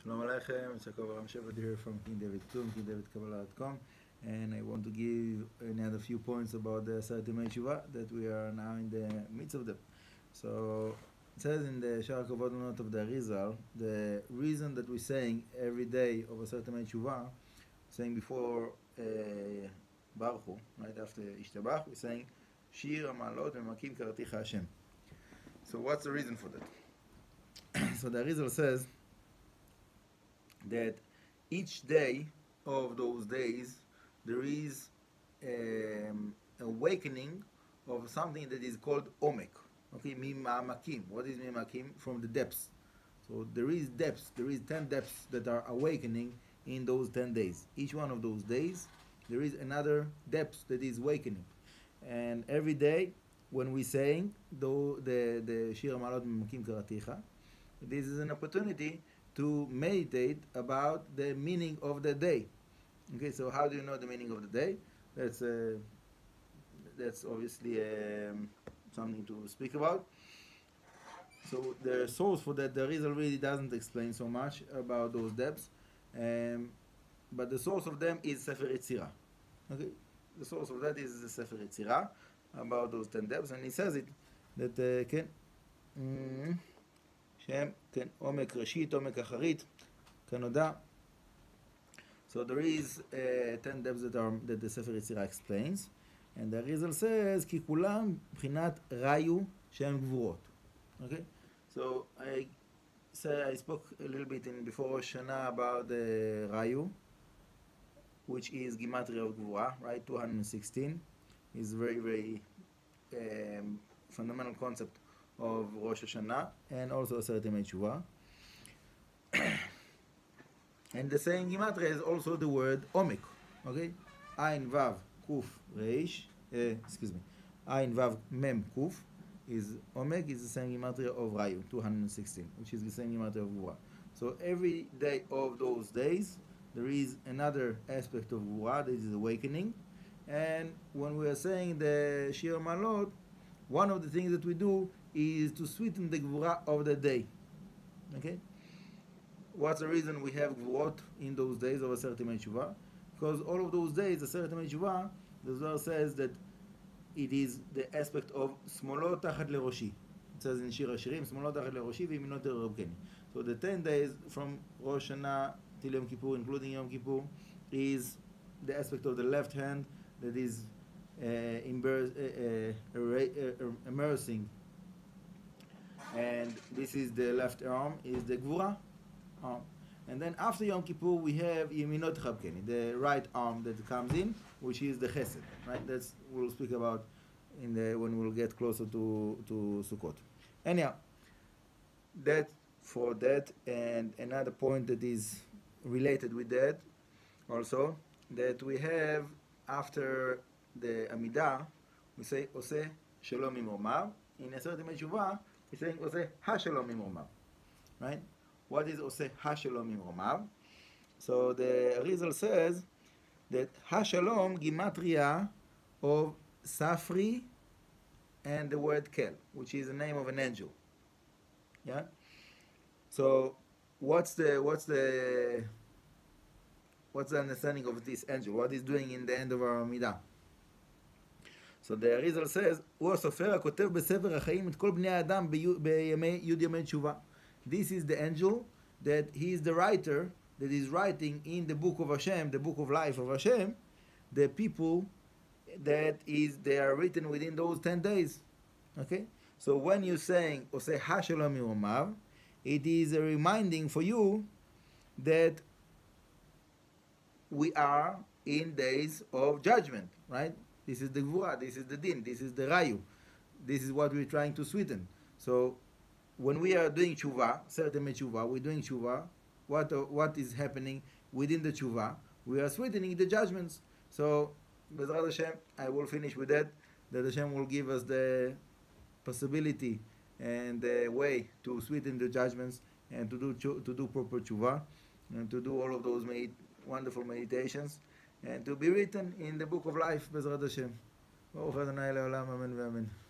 Shalom Aleichem, it's Yaakov Ram Shepherd here from King David Klum, KingDavidKabbalah.com, and I want to give another few points about the Aseret Tshuva that we are now in the midst of them. So it says in the Shar Kavod Note of the Arizal, the reason that we're saying every day of Aseret Tshuva, saying before Baruch Hu, right after Ishtabach, we're saying Shir Amalot Memakim Karaticha Hashem. So what's the reason for that? So the Arizal says that each day of those days there is awakening of something that is called omek. Okay, mima'amakim. What is mima'amakim? From the depths. So there is depths. There is 10 depths that are awakening in those 10 days. Each one of those days there is another depth that is awakening. And every day when we saying the Shir Amalot Memakim Karaticha, this is an opportunity to meditate about the meaning of the day. Okay, so how do you know the meaning of the day? That's obviously something to speak about. So the source for that, the Arizal really doesn't explain so much about those depths, but the source of them is Sefer Yetzirah. Okay, the source of that is the Sefer Yetzirah about those 10 depths, and he says it that שהם, כן, עומק ראשית, עומק אחרית, כנודע. So there is 10 depths that the Sefer Yetzirah explains, and the Arizal says, כי כולם מבחינת ראיו שהם גבורות. Okay? So I spoke a little bit before Rosh Hashanah about the ראיו, which is Gematria of Gvura, right? 216 is very, very fundamental concept of Rosh Hashanah and also Aseret Tshuva. And the same Gematria is also the word Omek. Okay? Ayin Vav Kuf Reish, Ayin Vav Mem Kuf is Omek, is the same Gematria of Rayu, 216, which is the same Gematria of Gvura. So every day of those days there is another aspect of Gvura that is awakening. And when we are saying the Shir Malot, one of the things that we do is to sweeten the Gvura of the day. Okay? What's the reason we have Gvurot in those days of Aseret Tshuva? Because all of those days, Aseret Tshuva, the Zohar says that it is the aspect of Smolot Tachat Leroshi. It says in Shir HaShirim, Smolot Tachat Leroshi v'Yiminot Terabkeni. So the 10 days from Rosh Hashanah till Yom Kippur, including Yom Kippur, is the aspect of the left hand that is immersing, and this is the left arm, is the Gvura arm. And then after Yom Kippur we have Yeminot Chabkeni, the right arm that comes in, which is the Chesed. Right? That's we'll speak about when we'll get closer to Sukkot. Anyhow, that for that, and another point that is related with that also, that we have after the Amidah, we say Oseh Shalom Imromav. In Aseret Tshuva, we're saying Oseh HaShalom Imromav. Right? What is Oseh HaShalom Imromav? So the Arizal says that HaShalom Gematria of Safri and the word Kel, which is the name of an angel. Yeah? So what's the understanding of this angel? What is doing in the end of our Amidah? So the Arizal says, הוא הסופר הכותב בספר החיים את כל בני האדם בימי ימי תשובה. This is the angel that he is the writer that is writing in the book of Hashem, the book of life of Hashem, the people that they are written within those 10 days. Okay? So when you're saying, Oseh HaShalom Imromav, it is a reminding for you that we are in days of judgment, right? This is the Gvura, this is the Din, this is the Rayu. This is what we're trying to sweeten. So when we are doing Tshuva, certain Tshuva, we're doing Tshuva, what is happening within the Tshuva? We are sweetening the judgments. So, Bezrat Hashem, I will finish with that Hashem will give us the possibility and the way to sweeten the judgments and to do proper Tshuva and to do all of those wonderful meditations, and to be written in the book of life, Bezrat Hashem. Baruch Adonai Le'olam, Amen v'Amen.